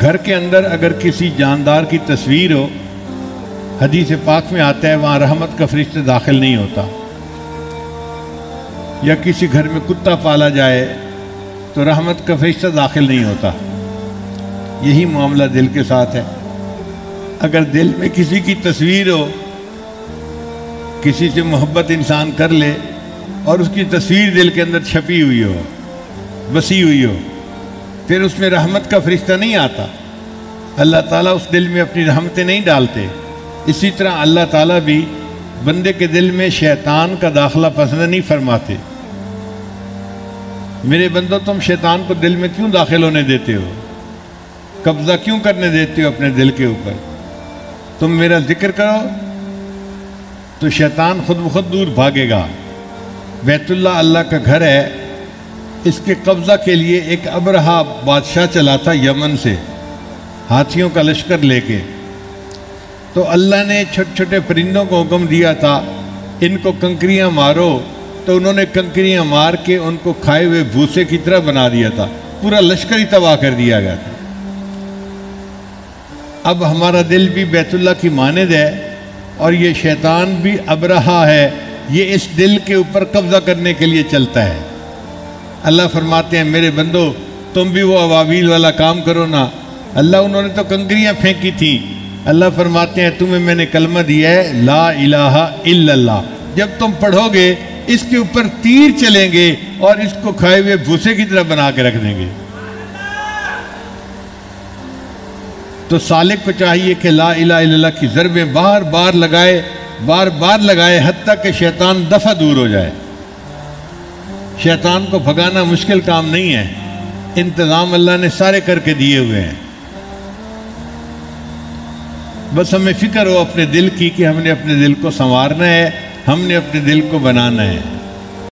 گھر کے اندر اگر کسی جاندار کی تصویر ہو، حدیث پاک میں آتا ہے وہاں رحمت کا فرشتہ داخل نہیں ہوتا، یا کسی گھر میں کتا پالا جائے تو رحمت کا فرشتہ داخل نہیں ہوتا۔ یہی معاملہ دل کے ساتھ ہے۔ اگر دل میں کسی کی تصویر ہو، کسی سے محبت انسان کر لے اور اس کی تصویر دل کے اندر چھپی ہوئی ہو، بسی ہوئی ہو، پھر اس میں رحمت کا فرشتہ نہیں آتا۔ اللہ تعالیٰ اس دل میں اپنی رحمتیں نہیں ڈالتے۔ اسی طرح اللہ تعالیٰ بھی بندے کے دل میں شیطان کا داخلہ پسند نہیں فرماتے۔ میرے بندو، تم شیطان کو دل میں کیوں داخل ہونے دیتے ہو؟ قبضہ کیوں کرنے دیتے ہو اپنے دل کے اوپر؟ تم میرا ذکر کرو تو شیطان خود بخود دور بھاگے گا۔ بیت اللہ اللہ کا گھر ہے، اس کے قبضہ کے لیے ایک ابرہہ بادشاہ چلا تھا یمن سے، ہاتھیوں کا لشکر لے کے۔ تو اللہ نے چھوٹے چھوٹے پرندوں کو حکم دیا تھا ان کو کنکریاں مارو، تو انہوں نے کنکریاں مار کے ان کو کھائے ہوئے بھوسے کی طرح بنا دیا تھا، پورا لشکر ہی تباہ کر دیا گیا تھا۔ اب ہمارا دل بھی بیت اللہ کی مانند ہے، اور یہ شیطان بھی ابرہہ ہے، یہ اس دل کے اوپر قبضہ کرنے کے لیے چلتا ہے۔ اللہ فرماتے ہیں میرے بندو تم بھی وہ ابابیل والا کام کرو نا۔ اللہ انہوں نے تو کنکریاں پھینکی تھیں، اللہ فرماتے ہیں تمہیں میں نے کلمہ دیا ہے لا الہ الا اللہ، جب تم پڑھو گے اس کے اوپر تیر چلیں گے اور اس کو کھائے ہوئے بھوسے کی طرح بنا کے رکھ دیں گے۔ تو سالک کو چاہیے کہ لا الہ الا اللہ کی ضربیں بار بار لگائے حتیٰ کہ شیطان دفع دور ہو جائے۔ شیطان کو بھگانا مشکل کام نہیں ہے، انتظام اللہ نے سارے کر کے دیے ہوئے ہیں۔ بس ہمیں فکر ہو اپنے دل کی کہ ہم نے اپنے دل کو سنوارنا ہے، ہم نے اپنے دل کو بنانا ہے۔